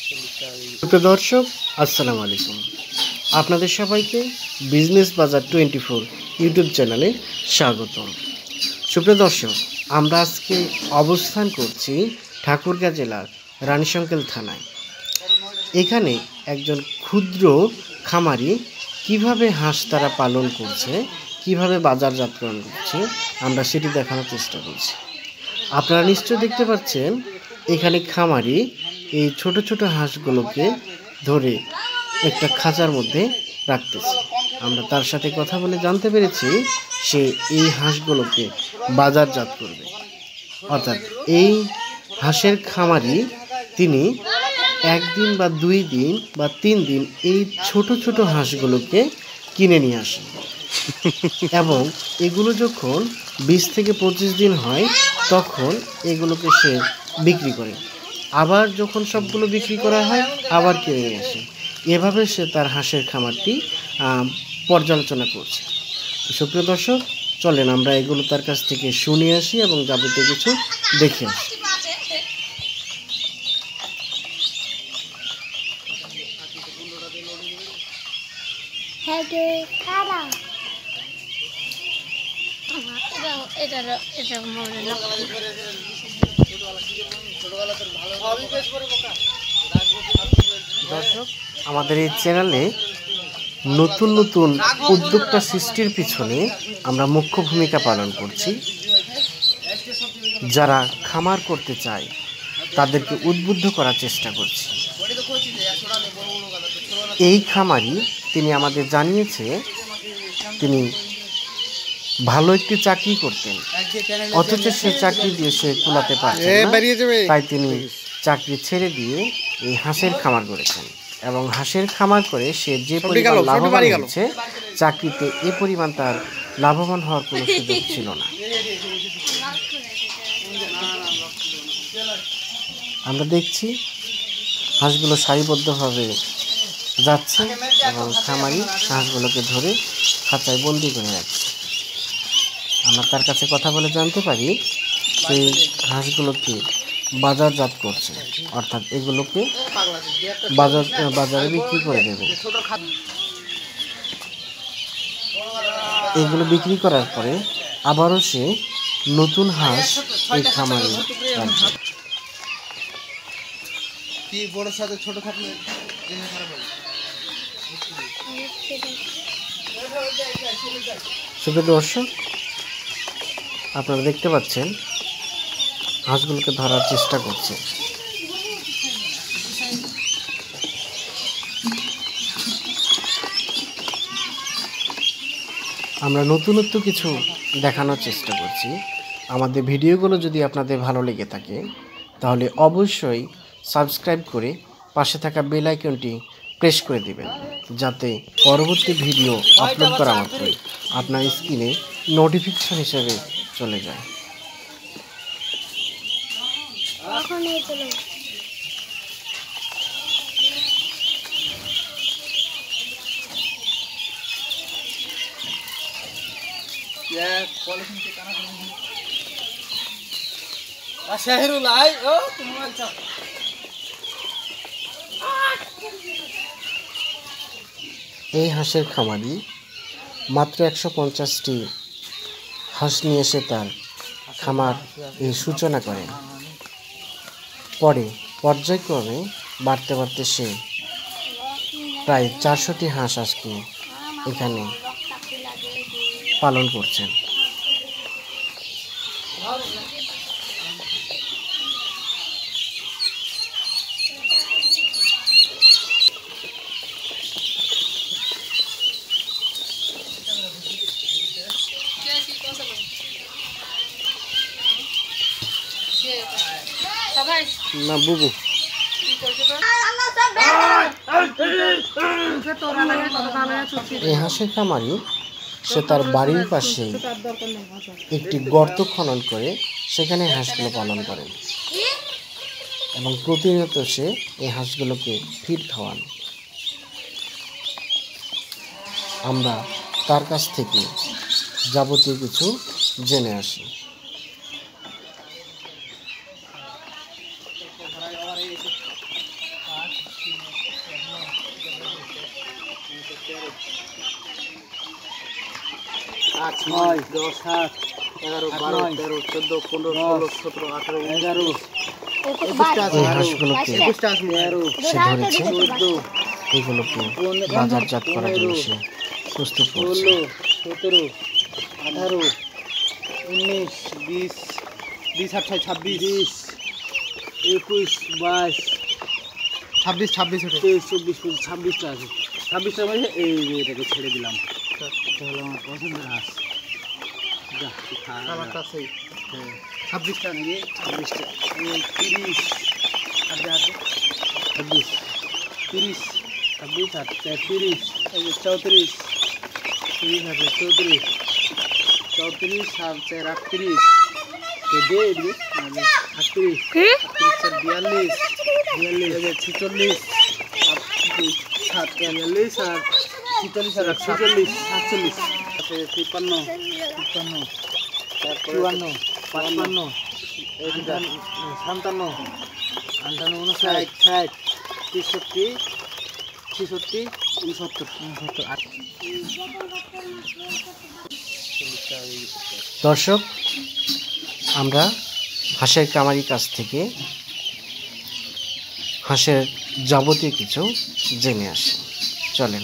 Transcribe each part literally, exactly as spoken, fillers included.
সুপ্রিয় দর্শক, আসসালামু আলাইকুম। আপনাদের সবাইকে বিজনেস বাজার টোয়েন্টি ফোর ইউটিউব চ্যানেলে স্বাগতম। সুপ্রিয় দর্শক, আমরা আজকে অবস্থান করছি ঠাকুরগাঁ জেলার রানীশংকেল থানায়। এখানে একজন ক্ষুদ্র খামারি কিভাবে হাঁস তারা পালন করছে, কিভাবে বাজারজাতকরণ করছে, আমরা সেটি দেখানোর চেষ্টা করছি। আপনারা নিশ্চয় দেখতে পাচ্ছেন এখানে খামারি এই ছোট ছোট হাঁসগুলোকে ধরে একটা খাঁচার মধ্যে রাখতেছে। আমরা তার সাথে কথা বলে জানতে পেরেছি সে এই হাঁসগুলোকে বাজারজাত করবে। অর্থাৎ এই হাঁসের খামারি তিনি একদিন বা দুই দিন বা তিন দিন এই ছোট ছোট হাঁসগুলোকে কিনে নিয়ে আসে এবং এগুলো যখন বিশ থেকে পঁচিশ দিন হয় তখন এগুলোকে সে বিক্রি করে। আবার যখন সবগুলো বিক্রি করা হয় আবার কিনে নিয়ে আসে। এভাবে সে তার হাঁসের খামারটি পর্যালোচনা করছে। সুপ্রিয় দর্শক, চলেন আমরা এগুলো তার কাছ থেকে শুনে আসি এবং যাবতীয় কিছু দেখে আসি। দর্শক, আমাদের এই চ্যানেলে নতুন নতুন উদ্যোক্তা সৃষ্টির পিছনে আমরা মুখ্য ভূমিকা পালন করছি। যারা খামার করতে চায় তাদেরকে উদ্বুদ্ধ করার চেষ্টা করছি। এই খামারি তিনি আমাদের জানিয়েছে তিনি ভালো একটি চাকরি করতেন, অথচ সে চাকরি দিয়ে সে কুলাতে পারছে না, তাই তিনি চাকরি ছেড়ে দিয়ে এই হাঁসের খামার করেছেন এবং হাঁসের খামার করে সে যে পরিমাণ লাভবান হয়েছে, চাকরিতে এ পরিমাণ তার লাভবান হওয়ার কোনো সুযোগ ছিল না। আমরা দেখছি হাঁসগুলো সারিবদ্ধভাবে যাচ্ছে এবং খামারি হাঁসগুলোকে ধরে খাঁচায় বন্দি করে রাখছে। আমরা তার কাছে কথা বলে জানতে পারি সেই হাঁসগুলোকে বাজারজাত করছে, অর্থাৎ এগুলোকে বাজার বাজারে বিক্রি করে দেবে। এগুলো বিক্রি করার পরে আবারও সে নতুন হাঁস এই খামারে রাখবে। সুপ্রিয় দর্শক, আপনারা দেখতে পাচ্ছেন হাঁসগুলোকে ধরার চেষ্টা করছে। আমরা নতুনত্ব কিছু দেখানোর চেষ্টা করছি। আমাদের ভিডিওগুলো যদি আপনাদের ভালো লেগে থাকে তাহলে অবশ্যই সাবস্ক্রাইব করে পাশে থাকা বেল আইকনটি প্রেস করে দিবেন, যাতে পরবর্তী ভিডিও আপলোড করা মাত্রই আপনার স্ক্রিনে নোটিফিকেশন হিসেবে চলে যায়। এই হাঁসের খামারি মাত্র একশো পঞ্চাশটি হাঁস নিয়ে এসে তার খামার এই সূচনা করেন। পরে পর্যায়ক্রমে বাড়তে বাড়তে সে প্রায় চারশোটি হাঁস আজকে এখানে পালন করছেন। না বুবু, এই হাঁসের খামারি সে তার বাড়ির পাশে একটি গর্ত খনন করে সেখানে হাঁসগুলো পালন করেন এবং প্রতিনিয়ত সে এই হাঁসগুলোকে ফিড খাওয়ান। আমরা তার কাছ থেকে যাবতীয় কিছু জেনে আসি। আট নয় দশ সাত এগারো বারো তেরো চোদ্দ পনেরো ষোলো সতেরো আঠারো এগারো এগুলোকে বাজারজাত করার জন্য সে প্রস্তুত করছে। সতেরো আঠারো উনিশ বিশ বিশ আঠাশ ছাব্বিশ বিশ একুশ বাইশ ছাব্বিশ ছাব্বিশ তেইশ চব্বিশ পঁচিশ ছাব্বিশটা আছে। ছাব্বিশটা মানে এই এটাকে ছেড়ে দিলাম, তাহলে আমার পছন্দের হাঁস। ছাব্বিশটা নাকি ছাব্বিশটা তিরিশ ছাব্বিশ তিরিশ ছাব্বিশ আট তিরিশ চৌত্রিশ তিরিশ আছে চৌত্রিশ চৌত্রিশ সাত চার আটত্রিশ আটত্রিশ বিয়াল্লিশ বিয়াল্লিশ ছিচল্লিশ সাত বিয়াল্লিশ আর ছিচল্লিশ আর ছিচল্লিশ সাতচল্লিশ তিপ্পান্ন তিপ্পান্ন চুয়ান্ন পাঁচপান্ন সাতান্ন আটান্ন উনষাট ষাট তেষট্টি ছেষট্টি উনসত্তর উনসত্তর আট। দর্শক, আমরা হাঁসের কামারির কাছ থেকে হাঁসের যাবতীয় কিছু জেনে আসি। চলেন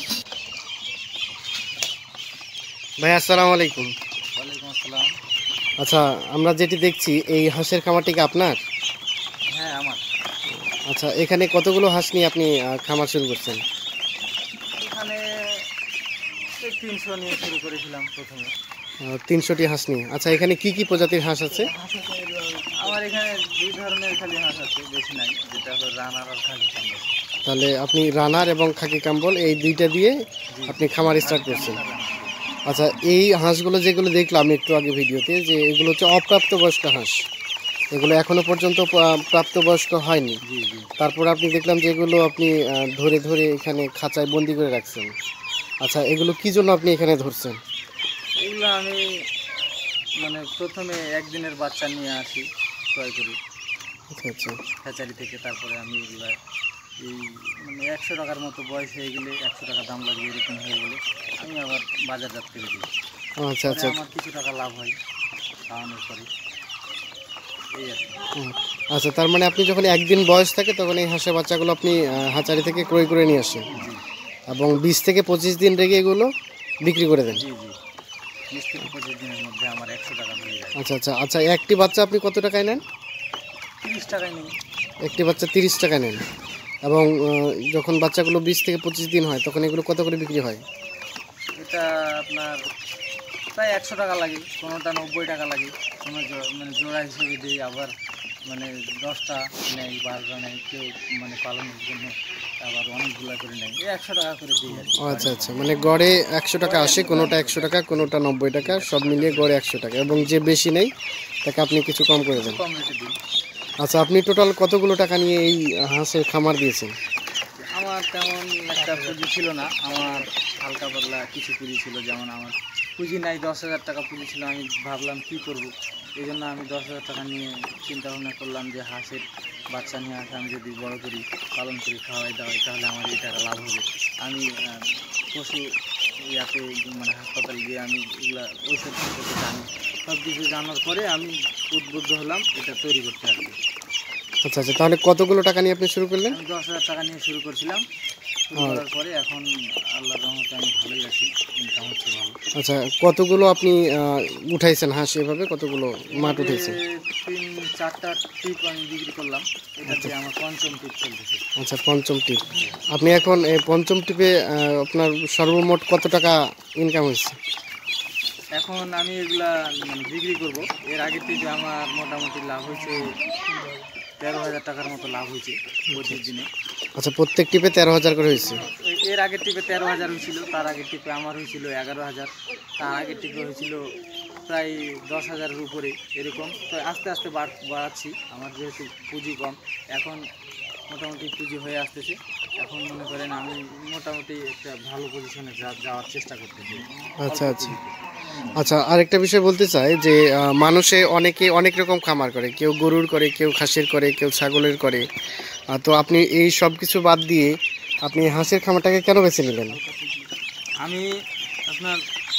ভাই, আসসালামু আলাইকুম। ওয়ালাইকুম আসসালাম। আচ্ছা, আমরা যেটি দেখছি এই হাঁসের খামারটি কি আপনার? হ্যাঁ, আমার। আচ্ছা, এখানে কতগুলো হাঁস নিয়ে আপনি খামার শুরু করছেন? এখানে তিনশো নিয়ে শুরু করেছিলাম প্রথমে। তিনশোটি হাঁস নিয়ে। আচ্ছা, এখানে কি কি প্রজাতির হাঁস আছে? আমার এখানে দুই ধরনের খালি হাঁস আছে, বেশি নাই, যেটা হলো রানার আর খাকি কাম্বল। তাহলে আপনি রানার এবং খাকি কাম্বল এই দুইটা দিয়ে আপনি খামার স্টার্ট করছেন। আচ্ছা, এই হাঁসগুলো যেগুলো দেখলাম একটু আগে ভিডিওতে, যে এগুলো হচ্ছে অপ্রাপ্তবয়স্ক হাঁস, এগুলো এখনো পর্যন্ত প্রাপ্তবয়স্ক হয়নি। তারপর আপনি দেখলাম যে এগুলো আপনি ধরে ধরে এখানে খাঁচায় বন্দি করে রাখছেন। আচ্ছা, এগুলো কি জন্য আপনি এখানে ধরছেন? এগুলো আমি মানে প্রথমে একদিনের বাচ্চা নিয়ে আসি, ক্রয় করি। আচ্ছা আচ্ছা হ্যাচারি থেকে। তারপরে আমি এগুলো এই মানে একশো টাকার মতো বয়স হয়ে গেলে, একশো টাকা দাম লাগে, এরকম হয়ে গেলে আমি আবার বাজারজাত করে দিই। আচ্ছা আচ্ছা আমার কিছু টাকা লাভ হয় খাওয়ানোর পরে, এই আর কি। আচ্ছা, তার মানে আপনি যখন একদিন বয়স থাকে তখন এই হাঁসের বাচ্চাগুলো আপনি হ্যাচারি থেকে ক্রয় করে নিয়ে আসেন এবং বিশ থেকে পঁচিশ দিন রেখে এগুলো বিক্রি করে দেন। জি জি বিশ থেকে পঁচিশ দিনের মধ্যে আমার একশো টাকা হয়ে যায়। আচ্ছা আচ্ছা আচ্ছা একটি বাচ্চা আপনি কত টাকায় নেন? তিরিশ টাকায় নিই। একটি বাচ্চা তিরিশ টাকা নেন, এবং যখন বাচ্চাগুলো বিশ থেকে পঁচিশ দিন হয় তখন এগুলো কত করে বিক্রি হয়? এটা আপনার প্রায় একশো টাকা লাগে, কোনোটা নব্বই টাকা লাগে, কোনো মানে জোড়া হিসেবে দিই। আবার মানে দশটা নেই, বারোটা নেই, কেউ মানে পালনের জন্য আবার অনেকগুলো করে নেয়, এই একশো টাকা করে দিই আর কি। আচ্ছা আচ্ছা মানে গড়ে একশো টাকা আসে, কোনোটা একশো টাকা কোনোটা নব্বই টাকা, সব মিলিয়ে গড়ে একশো টাকা, এবং যে বেশি নেই তাকে আপনি কিছু কম করে দেন। কম রেটে দিই। আচ্ছা, আপনি টোটাল কতগুলো টাকা নিয়ে এই হাঁসের খামার দিয়েছেন? আমার তেমন একটা পুঁজি ছিল না, আমার হালকা পাতলা কিছু পুঁজি ছিল। যেমন আমার পুঁজি নাই, দশ হাজার টাকা পুঁজি ছিল। আমি ভাবলাম কী করব, এই জন্য আমি দশ হাজার টাকা নিয়ে চিন্তা ভাবনা করলাম যে হাঁসের বাচ্চা নিয়ে আসে আমি যদি বড় করি, পালন করি, খাওয়াই দাওয়াই, তাহলে আমার এই টাকা লাভ হবে। আমি পশু ইয়াতে মানে হাসপাতাল গিয়ে আমি এগুলা ঔষধ সম্পর্কে জানি, সব কিছু জানার পরে আমি উদ্বুদ্ধ হলাম এটা তৈরি করতে আর কি। আচ্ছা আচ্ছা তাহলে কতগুলো টাকা নিয়ে আপনি শুরু করলেন? আমি দশ হাজার টাকা নিয়ে শুরু করছিলাম। শুরু করার পরে এখন আল্লাহর রহমতে আমি ভালোই আছি, ইনকাম হচ্ছে ভালো। আচ্ছা, কতগুলো আপনি উঠাইছেন হাঁস এভাবে, কতগুলো মাঠ উঠেছেন? তিন চারটা টিপ আমি বিক্রি করলাম, এটা দিয়ে আমার পঞ্চম টিপ চলতেছে। আচ্ছা, পঞ্চম টিপ। আপনি এখন এই পঞ্চম টিপে আপনার সর্বমোট কত টাকা ইনকাম হয়েছে? এখন আমি এগুলা মানে বিক্রি করব। এর আগের টিপে আমার মোটামুটি লাভ হয়েছে তেরো হাজার টাকার মতো লাভ হয়েছে পঁচিশ দিনে। আচ্ছা, প্রত্যেক টিপে তেরো হাজার করে হয়েছে? এর আগের টিপে তেরো হাজার হয়েছিল, তার আগের টিপে আমার হয়েছিল এগারো হাজার, তার আগের টিপে হয়েছিল প্রায় দশ হাজারের উপরে, এরকম। তো আস্তে আস্তে বাড়াচ্ছি, আমার যেহেতু পুঁজি কম, এখন মোটামুটি পুঁজি হয়ে আসতেছে। এখন মনে করেন আমি মোটামুটি একটা ভালো পজিশনে যাওয়ার চেষ্টা করতেছি। আচ্ছা আচ্ছা আচ্ছা আরেকটা বিষয় বলতে চাই যে মানুষে অনেকে অনেক রকম খামার করে, কেউ গরুর করে, কেউ খাসির করে, কেউ ছাগলের করে। তো আপনি এই সব কিছু বাদ দিয়ে আপনি হাঁসের খামারটাকে কেন বেছে নিলেন? আমি আপনার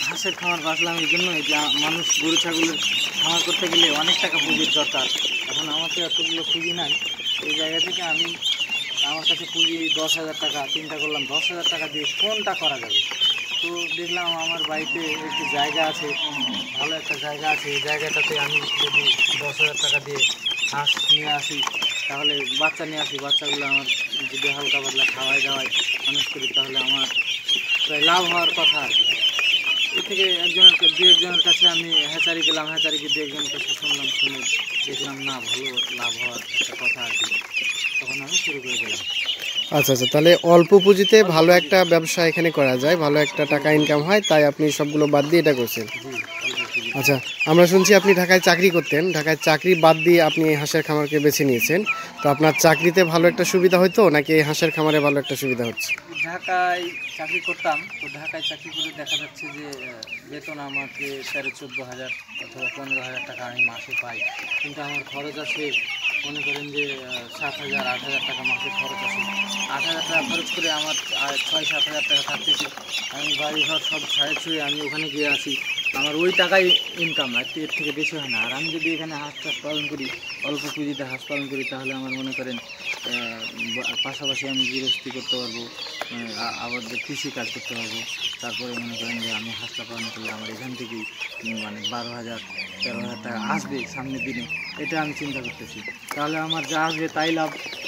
হাঁসের খামার বাঁচলাম এই জন্য যে আ- মানুষ গরু ছাগলের খামার করতে গেলে অনেক টাকা পুঁজির দরকার। এখন আমার তো এতগুলো পুঁজি নাই, এই জায়গা থেকে আমি আমার কাছে পুঁজি দশ হাজার টাকা, চিন্তা করলাম দশ হাজার টাকা দিয়ে কোনটা করা যাবে। তো দেখলাম আমার বাড়িতে একটি জায়গা আছে, ভালো একটা জায়গা আছে, এই জায়গাটাতে আমি যদি দশ হাজার টাকা দিয়ে হাঁস নিয়ে আসি, তাহলে বাচ্চা নিয়ে আসি, বাচ্চাগুলো আমার যদি হালকা পাতলা খাওয়াই দাওয়াই মানুষ করি, তাহলে আমার প্রায় লাভ হওয়ার কথা আর কি। এ থেকে একজনের কা- দু একজনের কাছে আমি হ্যাচারি গেলাম, হ্যাচারি গিয়ে দু একজনের কাছে শুনলাম, শুনে দেখলাম না ভালো লাভ হওয়ার একটা কথা আর কি। তখন আমি শুরু করে দিলাম। আচ্ছা আচ্ছা, তাহলে অল্প পুঁজিতে অল্প ভালো পুঁজিতে। একটা ব্যবসা এখানে করা যায়, ভালো একটা টাকা ইনকাম হয়, তাই আপনি সবগুলো বাদ দিয়ে এটা করছেন। জি, অল্প পুঁজি। আচ্ছা, আমরা শুনছি আপনি ঢাকায় চাকরি করতেন, ঢাকায় চাকরি বাদ দিয়ে আপনি এই হাঁসের খামারকে বেছে নিয়েছেন। তো আপনার চাকরিতে ভালো একটা সুবিধা হতো নাকি এই হাঁসের খামারে ভালো একটা সুবিধা হচ্ছে? ঢাকায় চাকরি করতাম, তো ঢাকায় চাকরি করে দেখা যাচ্ছে যে আহ, বেতন আমাকে তেরো চোদ্দো হাজার অথবা পনেরো হাজার টাকা আমি মাসে পাই, কিন্তু আমার খরচ আছে মনে করেন যে আহ, সাত হাজার আট হাজার টাকা মাসে খরচ আছে। আট হাজার টাকা খরচ করে আমার আর ছয় সাত হাজার টাকা থাকতেছে, আমি বাড়ি ঘর সব ছাড়ে ছুঁয়ে আমি ওখানে গিয়ে আসি, আমার ওই টাকাই ইনকাম, আর এর থেকে বেশি হয় না। আর আমি যদি এখানে হাঁস চাষ পালন করি, অল্প পুঁজিতে হাঁস পালন করি, তাহলে আমার মনে করেন আহ, বা- পাশাপাশি আমি গৃহস্থী করতে পারবো, আ- আবার যে কৃষি কাজ করতে পারবো। তারপরে মনে করেন যে আমি হাঁসটা পালন করলে আমার এখান থেকেই উম, মানে বারো হাজার তেরো হাজার টাকা আসবে সামনের দিনে, এটা আমি চিন্তা করতেছি। তাহলে আমার যা আসবে তাই লাভ,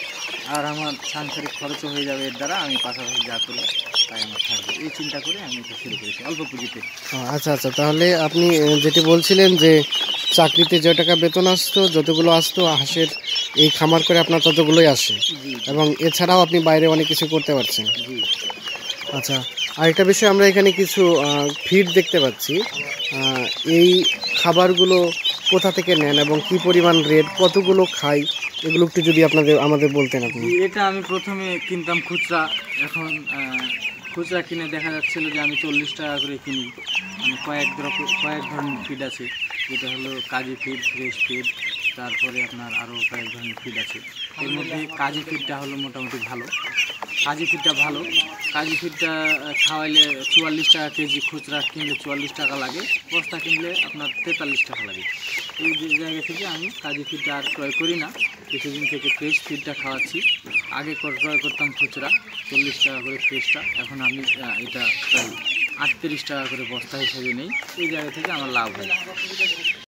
আর আমার সাংসারিক খরচও হয়ে যাবে এর দ্বারা, আমি পাশাপাশি যা করবো তাই আমার থাকবে, এই চিন্তা করে আমি এটা শুরু করেছি অল্প পুঁজিতে। ও, আচ্ছা আচ্ছা, তাহলে আপনি আহ, যেটি বলছিলেন যে চাকরিতে যে টাকা বেতন আসতো, যতগুলো আসতো হাঁসের এই খামার করে আপনার ততগুলোই আসে, জি এবং এছাড়াও আপনি বাইরে অনেক কিছু করতে পারছেন। জি। আচ্ছা, আরেকটা বিষয়, আমরা এখানে কিছু ফিড দেখতে পাচ্ছি। আহ, এই খাবারগুলো কোথা থেকে নেন এবং কি পরিমাণ রেট, কতগুলো খাই, এগুলো একটু যদি আপনাদের আমাদের বলতেন আপনি। জি, এটা আমি প্রথমে কিনতাম খুচরা, এখন আহ, খুচরা কিনে দেখা যাচ্ছিল যে আমি চল্লিশ টাকা করে কিনি। মানে কয়েক রকম কয়েক ধরনের ফিড আছে, যেটা হলো কাজী ফিড, ফ্রেশ ফিড, তারপরে আপনার আরও কয়েক ধরনের ফিড আছে। এর মধ্যে কাজী ফিডটা হলো মোটামুটি ভালো, কাজী ফিডটা ভালো। কাজী ফিডটা আহ, খাওয়াইলে চুয়াল্লিশ টাকা কেজি, খুচরা কিনলে চুয়াল্লিশ টাকা লাগে, বস্তা কিনলে আপনার তেতাল্লিশ টাকা লাগে। এই যে জায়গা থেকে আমি কাজী ফিডটা আর ক্রয় করি না, কিছুদিন থেকে ফ্রেশ ফিডটা খাওয়াচ্ছি। আগে কর- ক্রয় করতাম খুচরা চল্লিশ টাকা করে ফ্রেশটা, এখন আমি আহ, এটা প্রায় আটত্রিশ টাকা করে বস্তা হিসেবে নেই। এই জায়গা থেকে আমার লাভ হয়।